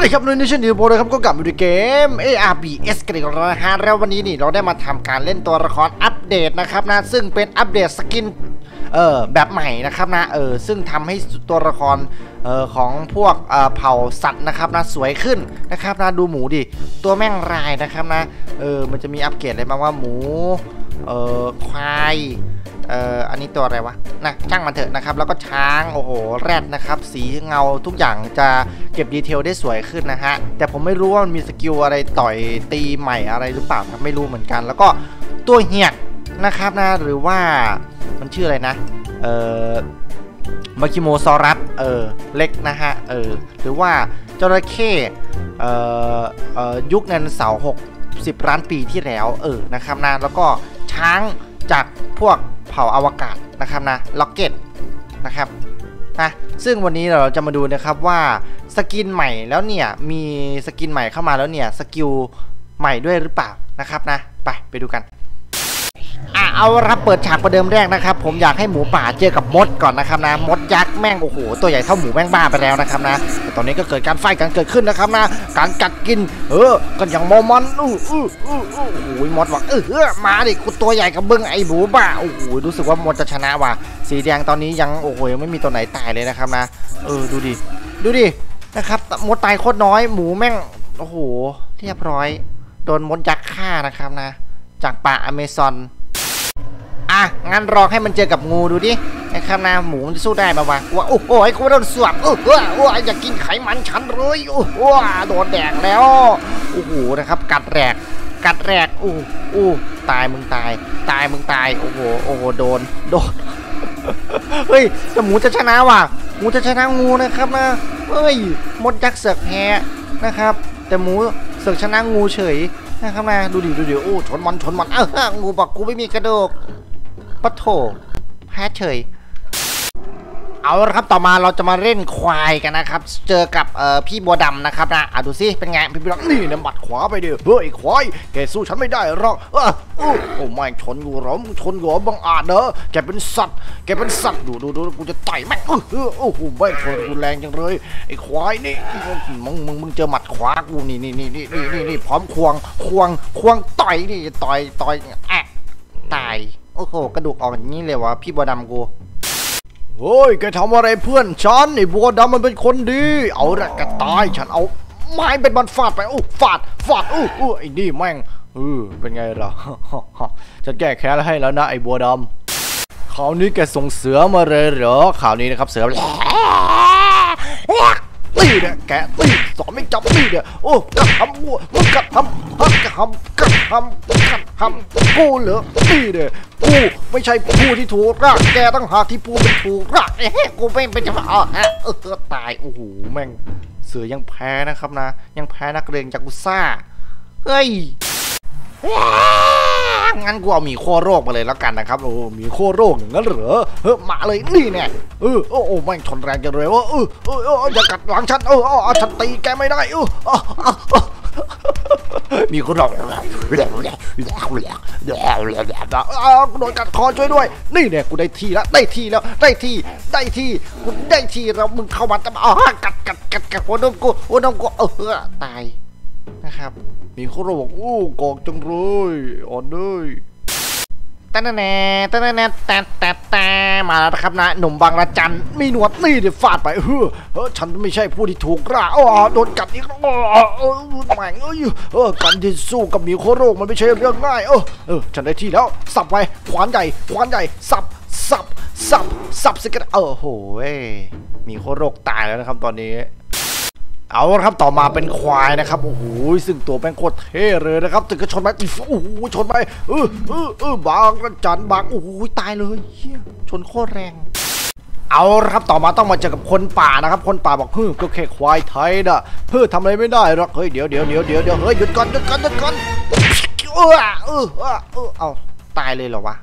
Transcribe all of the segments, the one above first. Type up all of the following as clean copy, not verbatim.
ดีครับในช่วงนี้โบเลยครับก็กลับมาดูเกม ARBS กันอีกแล้วนะฮะแล้ววันนี้นี่เราได้มาทำการเล่นตัวละครอัปเดตนะครับนะซึ่งเป็นอัปเดตสกินแบบใหม่นะครับนะซึ่งทำให้ตัวละครของพวกเผ่าสัตว์นะครับนะสวยขึ้นนะครับนะดูหมูดิตัวแม่งรายนะครับนะมันจะมีอัปเกรดอะไรบ้างว่าหมูควายอันนี้ตัวอะไรวะนะช่างมันเถอะนะครับแล้วก็ช้างโอ้โหแรดนะครับสีเงาทุกอย่างจะเก็บดีเทลได้สวยขึ้นนะฮะแต่ผมไม่รู้ว่ามันมีสกิลอะไรต่อยตีใหม่อะไรหรือเปล่าครับไม่รู้เหมือนกันแล้วก็ตัวเหียกนะครับนะหรือว่ามันชื่ออะไรนะมาคิโมซอรัสเล็กนะฮะหรือว่าจระเข้ยุคเงินเสา60 ล้านปีที่แล้วนะครับนะแล้วก็ช้างจากพวกเผ่าอวกาศนะครับนะล็อกเก็ตนะครับนะซึ่งวันนี้เราจะมาดูนะครับว่าสกินใหม่แล้วเนี่ยมีสกินใหม่เข้ามาแล้วเนี่ยสกิลใหม่ด้วยหรือเปล่านะครับนะไปดูกันเอารับเปิดฉากประเดิมแรกนะครับผมอยากให้หมูป่าเจอกับมดก่อนนะครับนะมดยักษ์แม่งโอ้โหตัวใหญ่เท่าหมูแม่งบ้าไปแล้วนะครับนะแต่ตอนนี้ก็เกิดการไฟกันเกิดขึ้นนะครับนะการกัดกินกันอย่างโมมันโอ้ยมดบอกมาดิกูตัวใหญ่กับบึ้งไอ้หมูบ้าโอ้โหรู้สึกว่ามดจะชนะว่ะสีแดงตอนนี้ยังโอ้โหยังไม่มีตัวไหนตายเลยนะครับนะดูดินะครับมดตายโคตรน้อยหมูแม่งโอ้โหเรียบร้อยโดนมดยักษ์ฆ่านะครับนะจากป่าอเมซอนงั้นรอให้มันเจอกับงูดูดินะครับนะหมูมันจะสู้ได้ไหมวะว่าโอ้โหไอ้กูโดนสวบอยากกินไขมันฉันเลยโดนแดกแล้วโอ้โหนะครับกัดแรกตายมึงตายโอ้โหโดนเฮ้ยแต่หมูจะชนะว่ะหมูจะชนะงูนะครับนะเฮ้ยมดยักษ์เสือกแพ้นะครับแต่หมูเสือกชนะงูเฉยนะครับนะดูดิโอ้ชนมันงูบอกกูไม่มีกระดูกปะโถแพ้เฉยเอาละครับต่อมาเราจะมาเล่นควายกันนะครับเจอกับพี่บัวดำนะครับนะดูสิเป็นไงพี่บัวดำนี่นะหมัดขวาไปดิเฮ้ยควายแกสู้ฉันไม่ได้หรอกโอ้ไม่ชนกูหรอมึงชนกูบังอาจเด้อแกเป็นสัตว์ดูกูจะต่อยแม่งโอ้โหไม่ชนกูแรงจังเลยไอ้ควายนี่มึงเจอหมัดขวากูนี่พร้อมควงต่อยนี่ต่อยตายโอ้โหกระดูกออกอย่างนี้เลยวะพี่บัวดำกูเฮ้ยแกทำอะไรเพื่อนฉันไอ้บัวดำมันเป็นคนดีเอาละแกตายฉันเอาไม้เป็นบอลฟาดไปฟาดไอ้นี่แม่งเป็นไงล่ะฉันแก้แค้นให้แล้วนะไอ้บัวดำคราวนี้แกส่งเสือมาเลยเหรอข่าวนี้นะครับเสือตีเนี่ยแกตีสอนไม่จำตีเนี่ยกระทำวัวมึงกระทำกูเหรอตีเนี่ยกูไม่ใช่ผู้ที่ถูกรักแกต้องหาที่ผู้เป็นถูกรักกูไม่เป็นจะมาตายโอ้โหแม่งเสือยังแพ้นะครับนะยังแพ้นักเรียนจากกุซ่าเฮ้ยงั้นกูเอาหมีโคโรคมาเลยแล้วกันนะครับหมีโคโรคอย่างนั้นเหรอมาเลยนี่เนี่ยแม่งชนแรงจังเลยวะอย่ากัดหลังฉันฉันตีแกไม่ได้มีคนร้องโดนกัดคอช่วยด้วยนี่เนี่ยกูได้ที่แล้วได้ที่กูได้ที่แล้วมึงเข้ามาจะมากัดหัวนมกูตายนะครับมีคนร้องบอกกอกจังเลยอ่อนเลยแต่มาแล้วครับนะหนุ่มบางระจันมีหนวดนี่เดี๋ยวฟาดไปฉันไม่ใช่ผู้ที่ถูกร่าโดนกัดอีกแม่งการที่สู้กับหมีโคโรคมันไม่ใช่เรื่องง่ายฉันได้ที่แล้วสับไว้ขวานใหญ่สับสกัดโหหมีโคโรคตายแล้วนะครับตอนนี้เอาละครับต่อมาเป็นควายนะครับโอ้โหซึ่งตัวแม่งโคตรเท่เลยนะครับถึงก็ชนไปโอ้โหชนไปบางระจันบางโอ้โหตายเลยชนโคตรแรงเอาละครับต่อมาต้องมาเจอกับคนป่านะครับคนป่าบอกก็แค่ควายไทยนะทำอะไรไม่ได้หรอกเฮ้ยเดี๋ยวเฮ้ยหยุดก่อนเอาตายเลยเหรอวะ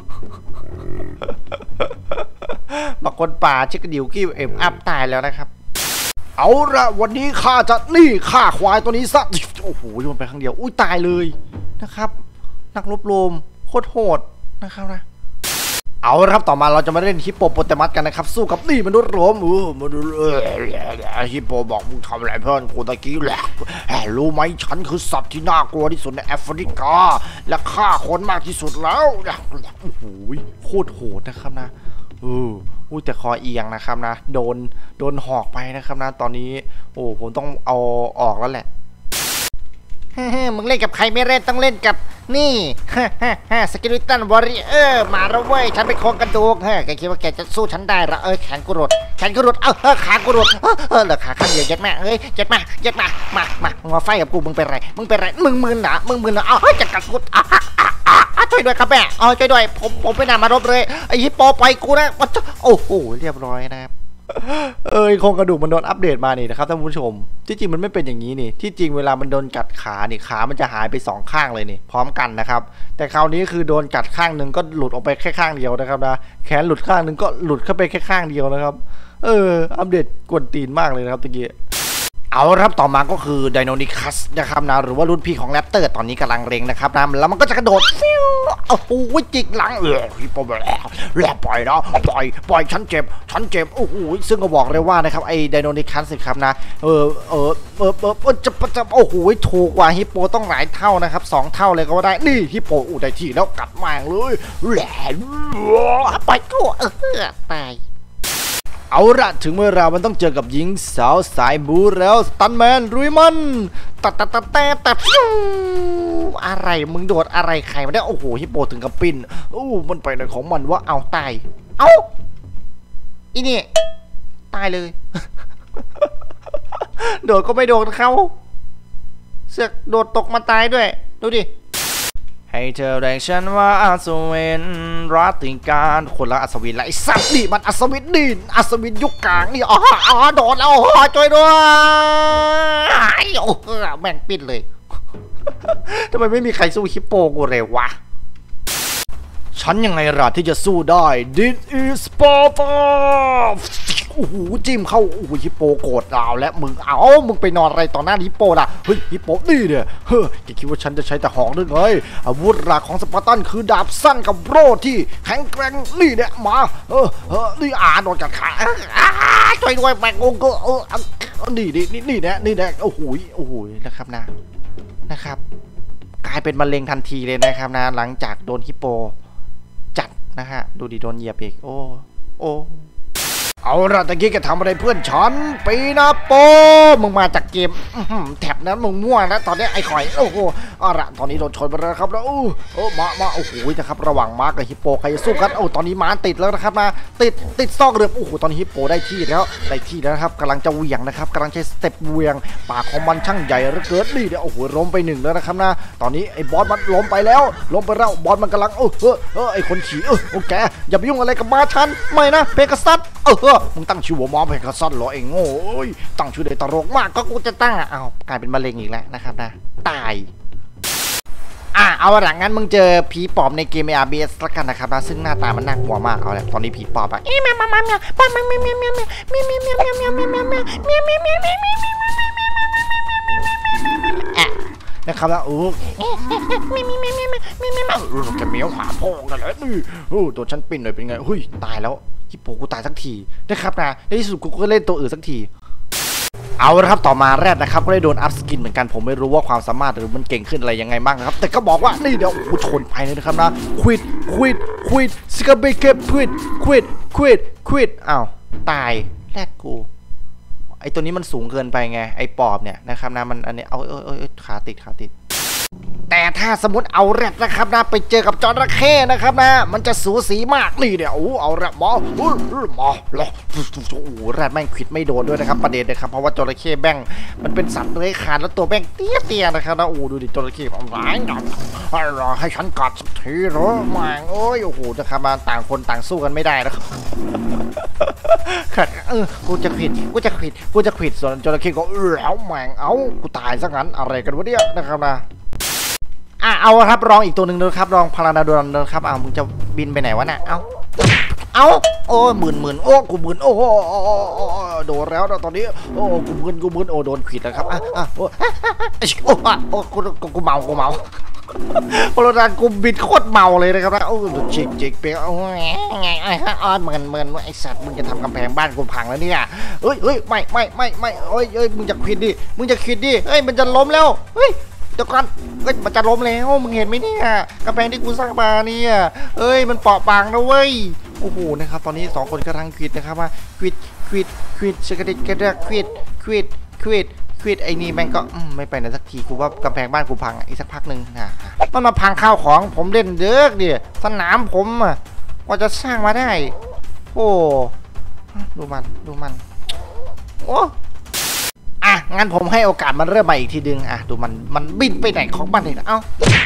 บอกคนป่าชิคกดิวกี้อัพตายแล้วนะครับเอาละวันนี้ข้าจะฆ่าควายตัวนี้ซะโอ้โหโยนไปครั้งเดียวตายเลยนะครับนักรบโลมโคตรโหดนะครับนะเอาครับต่อมาเราจะมาเล่นฮิปโปโปเตมัสกันนะครับสู้กับนี่มนุษย์โรมมนุษย์ฮิปโปบอกมึงทำอะไรเพื่อนกูตะกี้แหละรู้ไหมฉันคือสัตว์ที่น่ากลัวที่สุดในแอฟริกาและฆ่าคนมากที่สุดแล้วโอ้โหโคตรโหดนะครับนะแต่คอเอียงนะครับนะโดนหอกไปนะครับนะตอนนี้โอ้ผมต้องเอาออกแล้วแหละมึงเล่นกับใครไม่เล่นต้องเล่นกับนี่สกิลิตันวอริเออร์มาแล้วเว้ยฉันเป็นโครงกระดูกแกคิดว่าแกจะสู้ฉันได้หรอแขนกูหลุดขากูหลุดเหลือขาข้างเดียวยัดแม่ยัดมามึงมาไฟกับกูมึงเป็นไรมึงมึนเหรอจะกัดกูช่วยด้วยครับแม่ช่วยด้วยผมไม่น่ามารบเลยไอ้ฮิปโปไปกูนะโอ้โหเรียบร้อยนะครับโครงกระดูกมันโดนอัปเดตมานี่นะครับท่านผู้ชมที่จริงมันไม่เป็นอย่างนี้นี่ที่จริงเวลามันโดนกัดขานี่ขามันจะหายไป2ข้างเลยนี่พร้อมกันนะครับแต่คราวนี้คือโดนกัดข้างหนึ่งก็หลุดออกไปแค่ข้างเดียวนะครับนะแขนหลุดข้างหนึ่งก็หลุดเข้าไปแค่ข้างเดียวนะครับอัปเดตกวนตีนมากเลยนะครับตะกี้เอาครับต่อมาก็คือไดโนนิคัสนะครับนะหรือว่ารุ่นพี่ของแรปเตอร์ตอนนี้กำลังเร่งนะครับนะแล้วมันก็จะกระโดดฟิวโอ้โหจิกหลังฮิปโปแล้วปล่อยนะปล่อยฉันเจ็บโอ้โหซึ่งก็บอกเลยว่านะครับไอ้ไดโนนิคัสสิครับนะจะโอ้โหถูกกว่าฮิปโปต้องหลายเท่านะครับ2เท่าเลยก็ว่าได้นี่ฮิปโปได้ที่แล้วกัดแมงเลยแหลไปกูตายเอาละถึงเวลามันต้องเจอกับหญิงสาวสายบูแล้วสตันแมนรุยมันตัดอะไรมึงโดดอะไรใครมาได้โอ้โหฮิปโปถึงกับปิ้นมันไปในของมันว่าเอาตายอีนี่ตายเลยโดดก็ไม่โดดเขาเสือกโดดตกมาตายด้วยดูดิให้เธอเรียกฉันว่าอัศวินรัติการคนละอัศวินละไอ้สัตว์นี่มันอัศวินดินอัศวินยุคกลางนี่โดดแล้วช่วยด้วยแม่งปิดเลยทำไมไม่มีใครสู้ฮิปโปกูเลยวะฉันยังไงล่ะที่จะสู้ได้ This is Sparta โอ้โหจิ้มเข้าโอ้โหฮิปโปโกรธเราและมึงไปนอนอะไรต่อหน้าฮิปโปล่ะเฮ้ยฮิปโปนี่เนี่ยแกคิดว่าฉันจะใช้แต่หอกหรือไงอาวุธหลักของสปาร์ตันคือดาบสั้นกับโล่ที่แข็งแกร่งนี่เนี่ยมานี่โดนกัดขาช่วยด้วยแบกโอ้โหนี่นะโอ้โหนะครับกลายเป็นมะเร็งทันทีเลยนะครับนะหลังจากโดนฮิปโปจัดนะฮะดูดิโดนเหยียบอีกโอ้เอาละตะกี้แกทำอะไรเพื่อนฉันปีนาโปมึงมาจากเกมแถบนั้นมึงมั่วนะตอนนี้ไอ้ข่อยโอ้โหเอาละตอนนี้โดนชนไปแล้วครับแล้วมาโอ้โหนะครับระหว่างม้ากับฮิปโปใครจะสู้กันตอนนี้ม้าติดแล้วนะครับนะติดซอกเรือโอ้โหตอนนี้ฮิปโปได้ที่แล้วนะครับกำลังจะเหวี่ยงนะครับกำลังใช้สเต็ปเหวี่ยงปากของมันช่างใหญ่เหลือเกินนี่เนี่ยโอ้โหล้มไป1แล้วนะครับนะตอนนี้ไอ้บอสมันล้มไปแล้วบอสมันกำลังไอ้คนขี่โอเคอย่าไปยุ่งอะไรกับม้าฉันไม่นะเพกัสซัสมึงตั้งชื่อว่าม้าเพกัสซัสเหรอไอ้โง่ตั้งชื่อได้ตลกมากก็กูจะตั้งกลายเป็นมะเร็งอีกแล้วนะครับนะตายเอาหลังงั้นมึงเจอผีปอบในเกม RBS ละกันนะครับนะซึ่งหน้าตามันน่ากลัวมากเอาแหละตอนนี้ผีปอบนะครับแล้วจะเมียวหาพ่อกันแล้วตัวฉันปิ้นหน่อยเป็นไงตายแล้วฮิปโปกูตายสักทีนะครับนะในที่สุดกูก็เล่นตัวอื่นสักทีเอาละครับต่อมาแรดนะครับก็ได้โดนอัพสกินเหมือนกันผมไม่รู้ว่าความสามารถหรือมันเก่งขึ้นอะไรยังไงบ้างนะครับแต่ก็บอกว่านี่เดี๋ยวกูชนไปเลยนะครับนะควิดสกาเบเก็บควิดตายแรดกูไอตัวนี้มันสูงเกินไปไงไอปอบเนี่ยนะครับนะมันอันนี้ขาติดแต่ถ้าสมมติเอาแรดนะครับนะไปเจอกับจระเข้นะครับนะมันจะสูสีมากนี่เนี่ยเอาแรดมาแรดแม่งขิดไม่โดนด้วยนะครับประเด็นนะครับเพราะว่าจระเข้แม่งมันเป็นสัตว์เลื้อยคลานแล้วตัวแม่งเตี้ยนะครับนะดูดิจระเข้ของร้ายให้ฉันกัดสักทีเหรอแม่งโอ้โหนะครับมาต่างคนต่างสู้กันไม่ได้นะครับกูจะขิดส่วนจระเข้ก็แล้วแม่งกูตายซะงั้นอะไรกันวะเนี่ยนะครับนะเอาครับลองอีกตัวหนึ่งนะครับลองพาราดาดอนนะครับมึงจะบินไปไหนวะน่ะหมื่นกูหมื่นโดนแล้วตอนนี้กูหมื่นโดนขิดนะครับกูเมาพลดานกูบิดโคตรเมาเลยนะครับนะโอ้จิกเปียโอ้ยไงไอ้ฮะเหมือนไอ้สัตว์มึงจะทำกำแพงบ้านกูพังแล้วเนี่ยเฮ้ยไม่เฮ้ยมึงจะคิดดิเฮ้ยมันจะล้มแล้วเฮ้ยเดี๋ยวก่อนเฮ้ยมันจะล้มแล้วมึงเห็นไหมเนี่ยกำแพงที่กูสร้างมาเนี่ยเอ้ยมันเปราะบางนะเว้ยโอ้โหนะครับตอนนี้2คนกำลังคิดนะครับว่าคิดสกัดกระดาษคิดไอ้นี่แม่งก็ไม่ไปไหนสักทีกูว่ากำแพงบ้านกูพังอีกสักพักหนึ่งนะมันมาพังข้าวของผมเล่นเด้อดิสนามผมอ่ะว่าจะสร้างมาได้โอ้ดูมันโอ้งั้นผมให้โอกาสมันเริ่มมาอีกทีดึงดูมันบินไปไหนของมันเลยนะเอ้า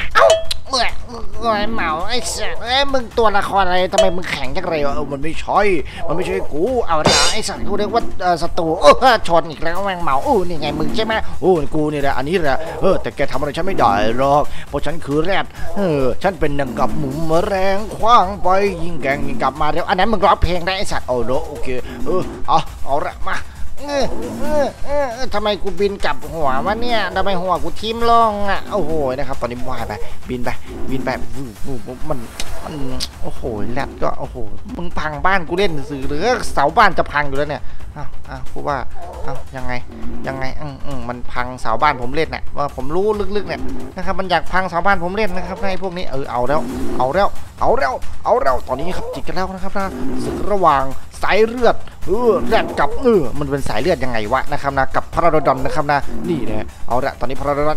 เหมาไอ้สัตว์มึงตัวละครอะไรทำไมมึงแข็งจังเลยมันไม่ใช่กูเอาละไอ้สัตว์กูเรียกว่าศัตรูชนอีกแล้วแมงเหมานี่ไงมึงใช่ไหมกูนี่แหละอันนี้แหละแต่แกทำอะไรฉันไม่ได้หรอกเพราะฉันคือแรดฉันเป็นหนังกับหมูแรงคว้างไปยิงแกงยิงกลับมาเดี๋ยวอันนั้นมึงร้องเพลงได้ไอ้สัตว์โอเคเอาละมาทำไมกูบินกลับหัววะเนี่ยทำไมหัวกูทิ่มลงโอ้โหนะครับตอนนี้ว่ายไปบินไปมันโอ้โหแรดก็โอ้โหมึงพังบ้านกูเล่นสื่อหรือเสาบ้านจะพังอยู่แล้วเนี่ยพูดว่ายังไงมันพังเสาบ้านผมเล่นเนี่ยว่าผมรู้ลึกๆเนี่ยนะครับมันอยากพังเสาบ้านผมเล่นนะครับในพวกนี้เอาแล้วตอนนี้ครับจิกกันแล้วนะครับนะศึกระหว่างสายเลือดแรดกับมันเป็นสายเลือดยังไงวะนะครับนะกับพาราโดอนนะครับนะนี่นะเอาละตอนนี้พาราโดอน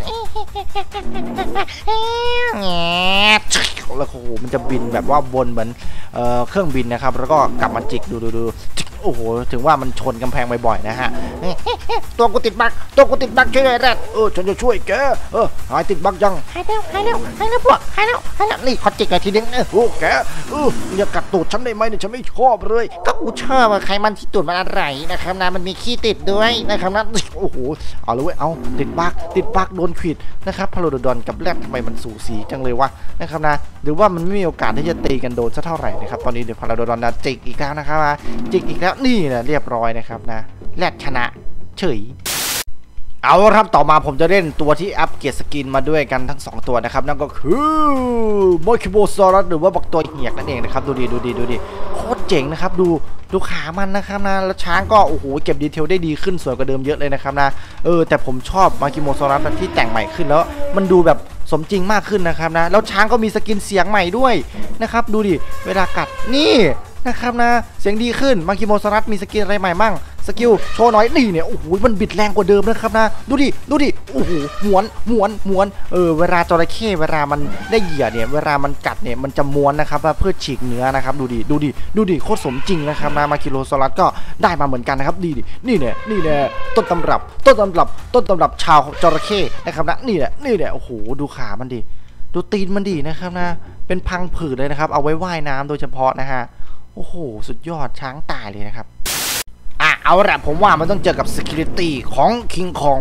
แล้วโอ้โหมันจะบินแบบว่าบนเหมือนเครื่องบินนะครับแล้วก็กลับมาจิกดูโอ้โหถึงว่ามันชนกำแพงบ่อยๆนะฮะตัวกูติดบั๊กช่วยหน่อยแรดฉันจะช่วยแกหายติดบั๊กยังหายแล้วพวกหายแล้วนี่ขอจิกหน่อยทีนึงแกอย่ากัดตูดฉันได้ไหมเนี่ยฉันไม่ชอบเลยก็กูชอบใครมันที่ตูดมันอะไรนะครับนะมันมีขี้ติดด้วยนะครับนะโอ้โหเอาเลยเอาติดบั๊กโดนขีดนะครับพาราโดอนกับแรดทำไมมันสูสีจังเลยวะนะครับนะหรือว่ามันไม่มีโอกาสที่จะตีกันโดนสักเท่าไหร่นะครับตอนนี้เดี๋ยวพาราโดอนจิกอีกแล้วนะครับจิกอีกแล้วนี่นะเรียบร้อยนะครับนะแรดชนะเฉยเอาครับต่อมาผมจะเล่นตัวที่อัปเกรดสกินมาด้วยกันทั้ง2ตัวนะครับนั่นก็คือโมคิโบซอรัสหรือว่าบักตัวเหียกนั่นเองนะครับดูดีโคตรเจ๋งนะครับดูขามันนะครับนะแล้วช้างก็โอ้โหเก็บดีเทลได้ดีขึ้นสวยกว่าเดิมเยอะเลยนะครับนะแต่ผมชอบมาคิโมซอรัสที่แต่งใหม่ขึ้นแล้วมันดูแบบสมจริงมากขึ้นนะครับนะแล้วช้างก็มีสกินเสียงใหม่ด้วยนะครับดูดิเวลากัดนี่นะครับนะเสียงดีขึ้นมาคิโมซอรัสมีสกินอะไรใหม่มั่งสกิลโชว์หน่อยนี่เนี่ยโอ้โหมันบิดแรงกว่าเดิมนะครับนะดูดิโอ้โหหมวนเวลาจระเข้เวลามันได้เหยื่อเนี่ยเวลามันกัดเนี่ยมันจะม้วนนะครับเพื่อฉีกเนื้อนะครับดูดิโคตรสมจริงนะครับนะมาคิโลซอรัสก็ได้มาเหมือนกันนะครับนี่เนี่ยต้นตำรับชาวจระเข้นะครับนะนี่เนี่ยโอ้โหดูขามันดิดูตีนมันดินะครับนะเป็นพังผืดเลยนะครับเอาไว้ว่ายน้ำโดยเฉพาะนะฮะโอ้โหสุดยอดช้างตายเลยนะครับเอาละผมว่ามันต้องเจอกับ Security ของ King Kong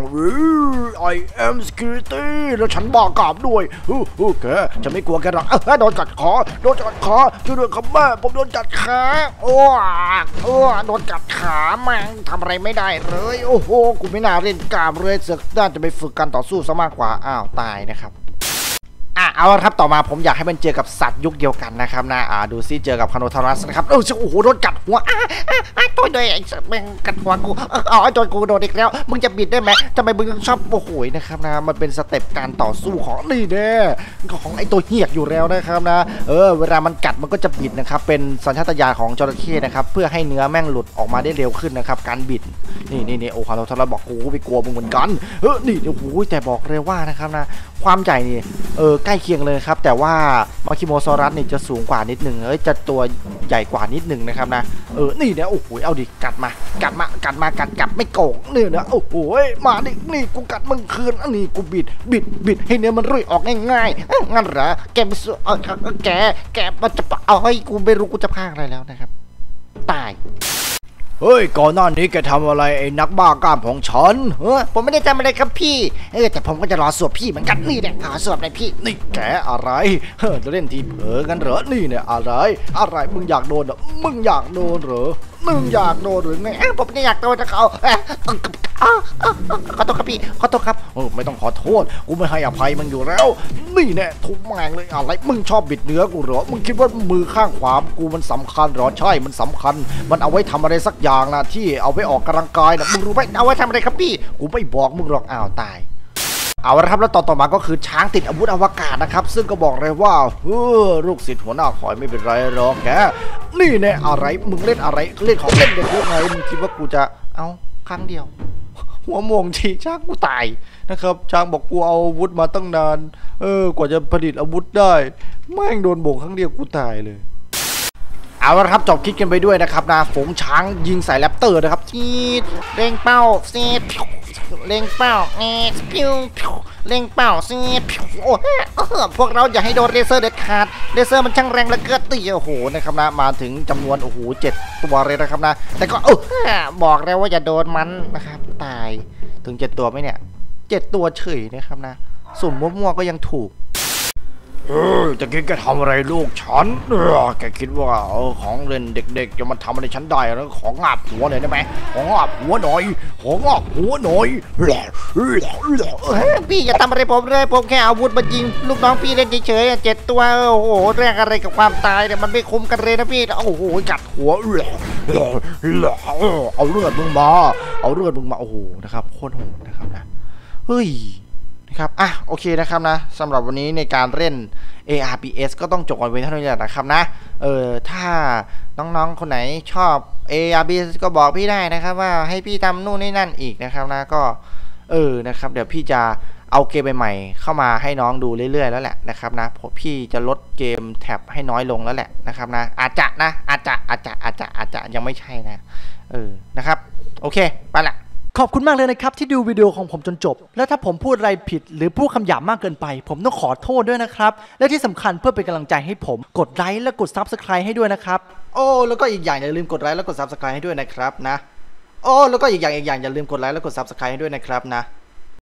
I am Security แล้วฉันบอกกลับด้วยแกจะไม่กลัวแกหรอกโดนกัดคอช่วยด้วยครับแม่ผมโดนกัดขาโดนกัดขาแม่งทำอะไรไม่ได้เลยโอ้โหกูไม่น่าเล่นกล้ามเลยเสือกน่าจะไปฝึกการต่อสู้ซะมากกว่าตายนะครับเอาละครับต่อมาผมอยากให้มันเจอกับสัตว์ยุคเดียวกันนะครับนะดูซิเจอกับคาโนทารัสนะครับโอ้โหโดนกัดหัวตัวด้วยไอ้สัตว์แม่งกัดหัวกูโดนกูโดนอีกแล้วมึงจะบิดได้ไหมทำไมมึงชอบโอ้โหนะครับนะมันเป็นสเต็ปการต่อสู้ของนี่แน่ของไอ้ตัวเหี้ยอยู่แล้วนะครับนะเวลามันกัดมันก็จะบิดนะครับเป็นสัญชาตญาณของจระเข้นะครับเพื่อให้เนื้อแม่งหลุดออกมาได้เร็วขึ้นนะครับการบิดนี่โอ้คาโนทารัสบอกกูไปกลัวมึงเหมือนกันนี่โอ้โหแต่บอกเลยว่านะครับนะความใหญ่นี่ใกล้เคียงเลยครับแต่ว่ามาคิโมซอรัสนี่จะสูงกว่านิดหนึ่งจะตัวใหญ่กว่านิดหนึ่งนะครับนะนี่เนี่ยโอ้โหเอาดิกัดไม่โกงนี่นะโอ้โหมาดินี่กูกัดมึงคืนอันนี้กูบิดให้เนื้อมันรุ่ยออกง่ายๆงั้นเหรอแกมันแกมันจะเอาให้กูไม่รู้กูจะพากอะไรแล้วนะครับตายเฮ้ยก่อนหน้านี้แกทำอะไรไอ้นักบ้ากล้ามของฉันผมไม่ได้ทำอะไรครับพี่แต่ผมก็จะรอสวบพี่เหมือนกันนี่เนี่ยขอสวบเลยพี่นี่แกอะไรจะเล่นทีเผลอกันเหรอนี่เนี่ยอะไรมึงอยากโดนเหรอมึงอยากโดนหรือไงผมไม่อยากโดนนะเขาขอโทษครับพี่ขอโทษครับไม่ต้องขอโทษกูไม่ให้อภัยมึงอยู่แล้วนี่แน่ทุบแม่งเลยอะไรมึงชอบบิดเนื้อกูเหรอมึงคิดว่ามือข้างขวากูมันสำคัญหรอใช่มันสำคัญมันเอาไว้ทำอะไรสักอย่างนะที่เอาไว้ออกกำลังกายนะมึงรู้ไหมเอาไว้ทำอะไรครับพี่กูไม่บอกมึงหรอกอ้าวตายเอาละครับแล้วต่อมาก็คือช้างติดอาวุธอวกาศนะครับซึ่งก็บอกเลยว่าลูกศิษย์หัวหน้าคอยไม่เป็นไรหรอกแกนี่แน่อะไรมึงเล่นอะไรเล่นของเล่นเด็กพวกไหนมึงคิดว่ากูจะเอาครั้งเดียวหัวโมงทีช้างกูตายนะครับช้างบอกกูเอาอาวุธมาตั้งนานกว่าจะผลิตอาวุธได้แม่งโดนโบกครั้งเดียวกูตายเลยเอาละครับจบคลิปกันไปด้วยนะครับนะฝูงช้างยิงใส่แรปเตอร์นะครับทีเร่งเป้าเซตเล็งเป้าพิวเล็งเป้าซีโอ้พวกเราอย่าให้โดนเลเซอร์เด็ดขาดเลเซอร์มันช่างแรงและเกิดตีโอ้โหนะครับนะมาถึงจำนวนโอ้โห7 ตัวเลยนะครับนะแต่ก็บอกแล้วว่าอย่าโดนมันนะครับตายถึง7 ตัวไหมเนี่ย7 ตัวเฉยนะครับนะสุ่มมั่วๆก็ยังถูกจะคิดแกทำอะไรลูกฉันแกคิดว่าของเล่นเด็กๆจะมาทำอะไรฉันได้แล้วของงาบหัวหน่อยได้ไหมของงาบหัวหน่อยของงาบหัวหน่อยพี่อย่าทำอะไรผมเลยผมแค่อาวุธมายิงลูกน้องพี่เล่นเฉยๆ7 ตัวโอ้โหแรกอะไรกับความตายเนี่ยมันไม่คุ้มกันเลยนะพี่โอ้โหกัดหัวเอาเลือดมึงมาเอาเลือดมึงมาโอ้โหนะครับโคตรโหดนะครับนะเฮ้ยครับโอเคนะครับนะสำหรับวันนี้ในการเล่น ARPS ก็ต้องจบกันไปเท่านี้แหละนะครับนะถ้าน้องๆคนไหนชอบ ARPS ก็บอกพี่ได้นะครับว่าให้พี่ทำนู่นนี่นั่นอีกนะครับนะก็นะครับเดี๋ยวพี่จะเอาเกมใหม่ๆเข้ามาให้น้องดูเรื่อยๆแล้วแหละนะครับนะพี่จะลดเกมแท็บให้น้อยลงแล้วแหละนะครับนะอาจจะยังไม่ใช่นะนะครับโอเคไปละขอบคุณมากเลยนะครับที่ดูวิดีโอของผมจนจบและถ้าผมพูดอะไรผิดหรือพูดคำหยาบมากเกินไปผมต้องขอโทษด้วยนะครับและที่สำคัญเพื่อเป็นกำลังใจให้ผมกดไลค์และกด Subscribe ให้ด้วยนะครับแล้วก็อีกอย่างอย่าลืมกดไลค์และกด Subscribe ให้ด้วยนะครับนะแล้วก็อีกอย่างอย่าลืมกดไลค์และกด Subscribe ให้ด้วยนะครับนะ